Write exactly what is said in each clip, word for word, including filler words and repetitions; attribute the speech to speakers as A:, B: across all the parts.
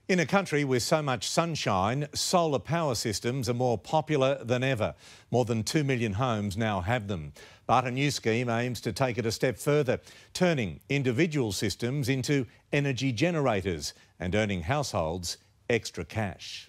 A: In a country with so much sunshine, solar power systems are more popular than ever. More than two million homes now have them. But a new scheme aims to take it a step further, turning individual systems into energy generators and earning households extra cash.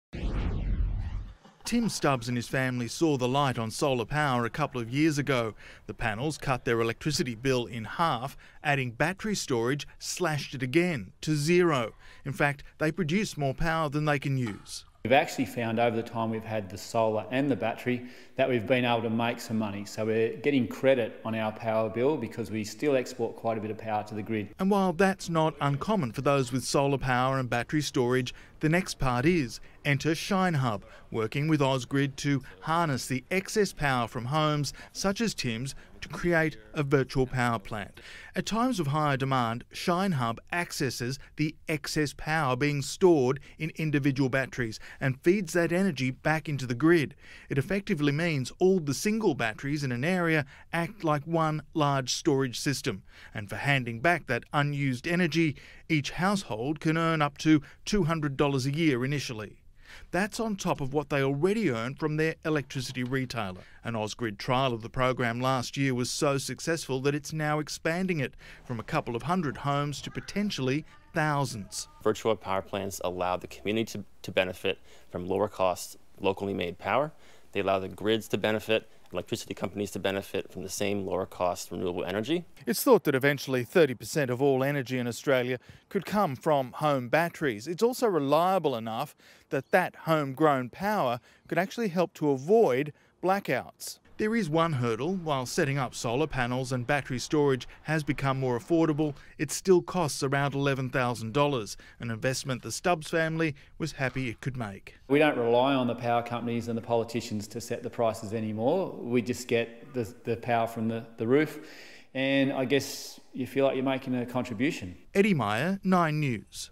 B: Tim Stubbs and his family saw the light on solar power a couple of years ago. The panels cut their electricity bill in half. Adding battery storage slashed it again to zero. In fact, they produce more power than they can use.
C: We've actually found over the time we've had the solar and the battery that we've been able to make some money. So we're getting credit on our power bill because we still export quite a bit of power to the grid.
B: And while that's not uncommon for those with solar power and battery storage, the next part is enter Shine Hub, working with Ausgrid to harness the excess power from homes such as Tim's to create a virtual power plant. At times of higher demand, Shine Hub accesses the excess power being stored in individual batteries and feeds that energy back into the grid. It effectively means all the single batteries in an area act like one large storage system. And for handing back that unused energy, each household can earn up to two hundred dollars a year initially. That's on top of what they already earn from their electricity retailer. An Ausgrid trial of the program last year was so successful that it's now expanding it from a couple of hundred homes to potentially thousands.
D: Virtual power plants allow the community to, to benefit from lower cost, locally made power. They allow the grids to benefit, electricity companies to benefit from the same lower cost renewable energy.
B: It's thought that eventually thirty percent of all energy in Australia could come from home batteries. It's also reliable enough that that homegrown power could actually help to avoid blackouts. There is one hurdle. While setting up solar panels and battery storage has become more affordable, it still costs around eleven thousand dollars, an investment the Stubbs family was happy it could make.
C: We don't rely on the power companies and the politicians to set the prices anymore. We just get the, the power from the, the roof, and I guess you feel like you're making a contribution.
B: Eddie Meyer, Nine News.